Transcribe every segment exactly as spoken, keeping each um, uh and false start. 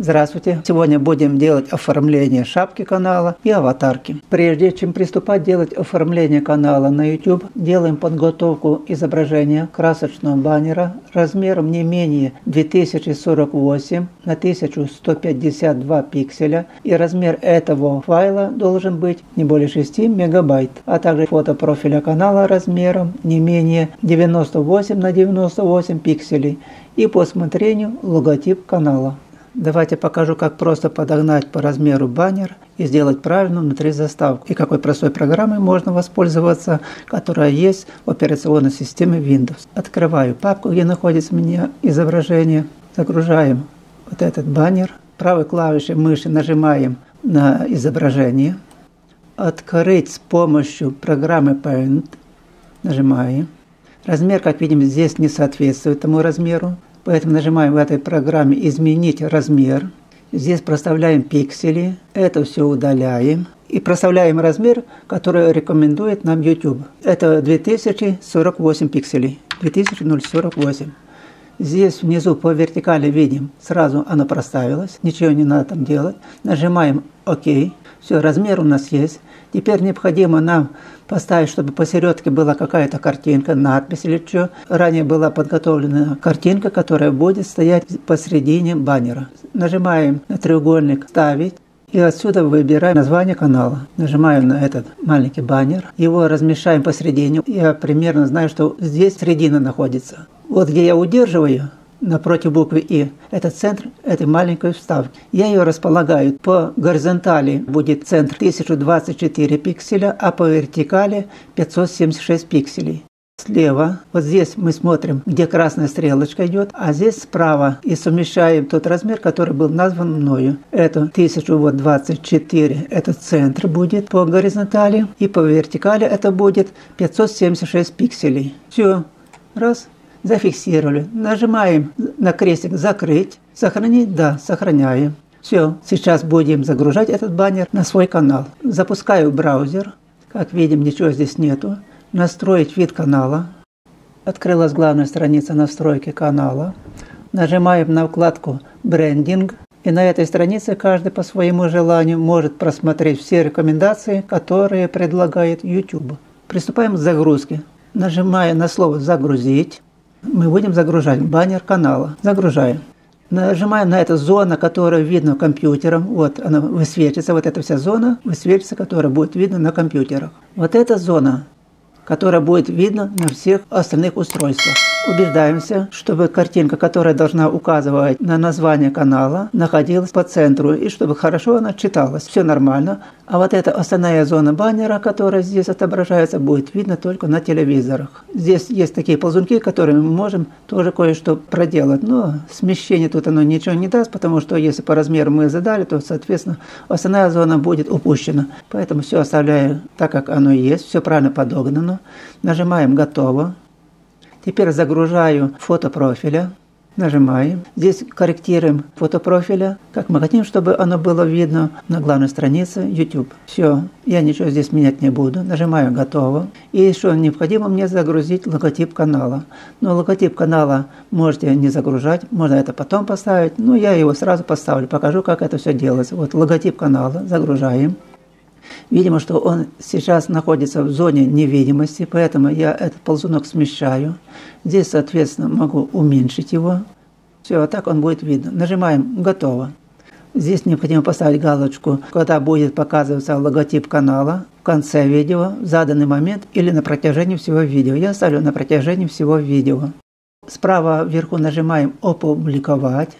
Здравствуйте! Сегодня будем делать оформление шапки канала и аватарки. Прежде чем приступать делать оформление канала на YouTube, делаем подготовку изображения красочного баннера размером не менее две тысячи сорок восемь на тысячу сто пятьдесят два пикселя, и размер этого файла должен быть не более шести мегабайт, а также фото профиля канала размером не менее девяносто восемь на девяносто восемь пикселей и по усмотрению логотип канала. Давайте покажу, как просто подогнать по размеру баннер и сделать правильно внутри заставку. И какой простой программой можно воспользоваться, которая есть в операционной системе Windows. Открываю папку, где находится у меня изображение. Загружаем вот этот баннер. Правой клавишей мыши нажимаем на изображение. Открыть с помощью программы Paint. Нажимаем. Размер, как видим, здесь не соответствует тому размеру. Поэтому нажимаем в этой программе «Изменить размер». Здесь проставляем пиксели. Это все удаляем. И проставляем размер, который рекомендует нам YouTube. Это две тысячи сорок восемь пикселей. две тысячи сорок восемь. Здесь внизу по вертикали видим, сразу оно проставилось. Ничего не надо там делать. Нажимаем «Ок». Все, размер у нас есть. Теперь необходимо нам поставить, чтобы посередке была какая-то картинка, надпись или что. Ранее была подготовлена картинка, которая будет стоять посередине баннера. Нажимаем на треугольник «Ставить». И отсюда выбираем название канала. Нажимаем на этот маленький баннер. Его размещаем посередине. Я примерно знаю, что здесь середина находится. Вот где я удерживаю, напротив буквы «И», это центр этой маленькой вставки. Я ее располагаю. По горизонтали будет центр тысяча двадцать четыре пикселя, а по вертикали пятьсот семьдесят шесть пикселей. Слева, вот здесь мы смотрим, где красная стрелочка идет, а здесь справа и совмещаем тот размер, который был назван мною. Это тысяча двадцать четыре, это центр будет по горизонтали, и по вертикали это будет пятьсот семьдесят шесть пикселей. Все, раз. Зафиксировали. Нажимаем на крестик «Закрыть». Сохранить? Да, сохраняем. Все, сейчас будем загружать этот баннер на свой канал. Запускаю браузер. Как видим, ничего здесь нету. Настроить вид канала. Открылась главная страница настройки канала. Нажимаем на вкладку «Брендинг». И на этой странице каждый по своему желанию может просмотреть все рекомендации, которые предлагает YouTube. Приступаем к загрузке. Нажимая на слово «Загрузить», мы будем загружать баннер канала. Загружаем. Нажимаем на эту зону, которая видна компьютером. Вот она высвечивается, вот эта вся зона высвечивается, которая будет видна на компьютерах. Вот эта зона, которая будет видна на всех остальных устройствах. Убеждаемся, чтобы картинка, которая должна указывать на название канала, находилась по центру, и чтобы хорошо она читалась. Все нормально. А вот эта основная зона баннера, которая здесь отображается, будет видно только на телевизорах. Здесь есть такие ползунки, которыми мы можем тоже кое-что проделать. Но смещение тут оно ничего не даст, потому что если по размеру мы задали, то, соответственно, основная зона будет упущена. Поэтому все оставляю так, как оно есть. Все правильно подогнано. Нажимаем «Готово». Теперь загружаю фото профиля. Нажимаем. Здесь корректируем фото профиля, как мы хотим, чтобы оно было видно на главной странице YouTube. Все, я ничего здесь менять не буду. Нажимаю «Готово». И еще необходимо мне загрузить логотип канала. Но логотип канала можете не загружать, можно это потом поставить. Но я его сразу поставлю, покажу, как это все делается. Вот логотип канала загружаем. Видимо, что он сейчас находится в зоне невидимости, поэтому я этот ползунок смещаю. Здесь, соответственно, могу уменьшить его. Все, а так он будет видно. Нажимаем «Готово». Здесь необходимо поставить галочку, когда будет показываться логотип канала в конце видео, в заданный момент или на протяжении всего видео. Я ставлю на протяжении всего видео. Справа вверху нажимаем «Опубликовать».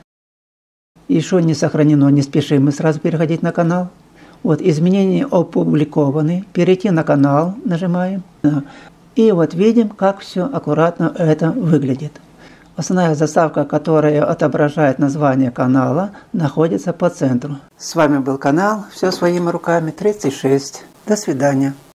Еще не сохранено, не спешим мы сразу переходить на канал. Вот, изменения опубликованы. Перейти на канал нажимаем. И вот видим, как все аккуратно это выглядит. Основная заставка, которая отображает название канала, находится по центру. С вами был канал «Все своими руками» тридцать шесть. До свидания.